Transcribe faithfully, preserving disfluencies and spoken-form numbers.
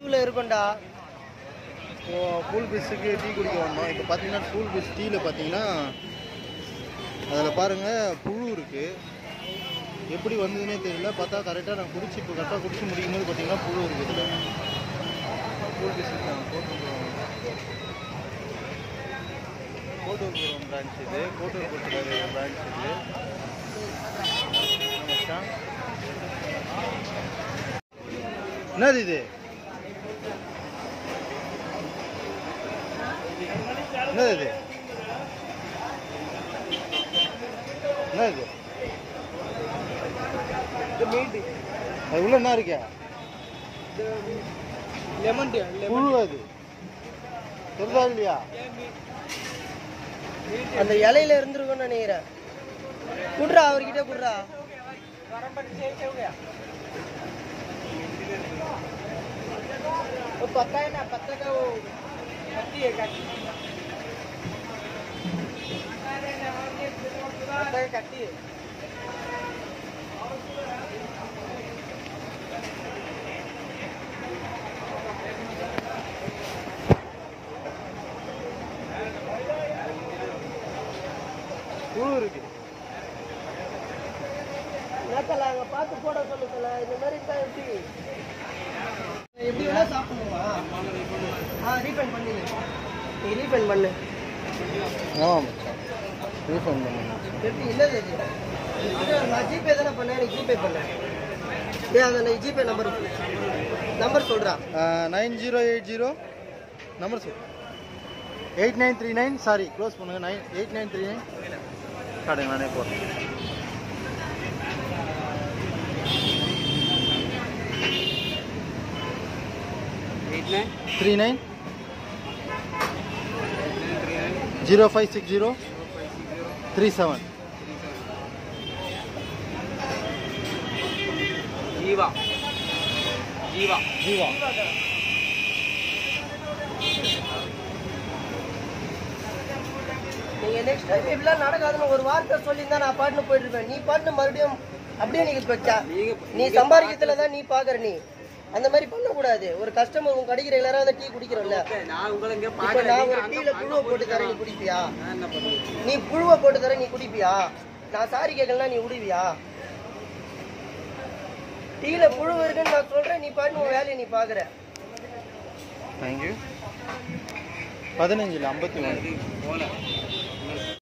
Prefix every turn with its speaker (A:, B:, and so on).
A: இருக்கும்டா.
B: இப்போ cool பிஸ்ஸுக்கு tea குடிக்க வந்தோம். இப்போ பார்த்தீங்கன்னா கூல் பிஸ் டீயில் பார்த்தீங்கன்னா அதில் பாருங்கள் புழு இருக்குது. எப்படி வந்ததுன்னே தெரியல. பார்த்தா கரெக்டாக நான் குடிச்சு இப்போ கரெக்டாக குடிச்சு முடிக்கும் போது பார்த்தீங்கன்னா புழு இருக்குது. கூல் பிஸ்ஸுக்கு நாங்கள் கோட்டூர்புரம் கோட்டூர்புரம் பிரான்ச் இது. கோட்டூர்புரத்தில் பிரான்ச் இது. என்னது இது? என்னது இது? என்ன இது? அது உள்ள என்ன இருக்கா?
A: லெமன்
B: புழு. அது தெரிதா இல்லையா?
A: அந்த இலையில இருந்துருக்கும்னு நினைக்கிறேன். குடுறா, அவர்கிட்ட குடுறா. पत्ता है ना, पत्ता का वो कट्टी है, कट्टी पत्ता का कट्टी है.
B: புழு இருக்கு.
A: என்னத்தல அங்க பார்த்து போட சொல்லுங்கல. இந்த மாதிரி இருந்தா எப்படி எப்படி வேணா சாப்பிடுமா? ஆ ரீஃபண்ட் பண்ணு. நீ ரீஃபண்ட் பண்ணு.
B: ஆமாம் மச்சான், ரீஃபண்ட் பண்ணுங்க.
A: எப்படி என்னது இது? நான் ஜிபே தானே பண்ணேன், எனக்கு ஜிபே பண்ணேன். ஏன் அந்த ஜிபே நம்பர் நம்பர் சொல்கிறா?
B: Nine zero eight zero number சொல். Eight nine three nine sorry close பண்ணுங்கள். Nine eight nine three nine காட்டுங்க, நானே போடுறேன். Three nine zero five six zero three seven.
A: Jeeva Jeeva
B: Jeeva
A: நீங்க நெக்ஸ்ட் டைம் இப்படிலாம் நடக்காதுன்னு ஒரு வார்த்தை சொல்லியிருந்தா நான் பாட்டுன்னு போயிட்டு இருப்பேன். நீ பாட்டு மறுபடியும் அப்படியே நீங்க வச்சா நீ சம்பாதிக்கிறதுல தான் நீ பாக்குற. நீ அந்த மாதிரி பண்ணக்கூடாது. ஒரு கஸ்டமர் உங்க கடைக்கு ரெகுலரா வந்து டீ குடிக்கிறோம்ல, நான் ஒரு டீல புழுவை போட்டு தரேன், நீ குடிப்பியா? நீ புழுவை போட்டு தரேன், நீ குடிப்பியா? நான் சாரி கேட்கலாம், நீ விடுவியா? டீல புழு இருக்குன்னு நான் சொல்றேன், நீ பாட்டு உன் வேலையை நீ பாக்குற.
B: தேங்க்யூ. பதினஞ்சில் ஐம்பத்தி ஒன்று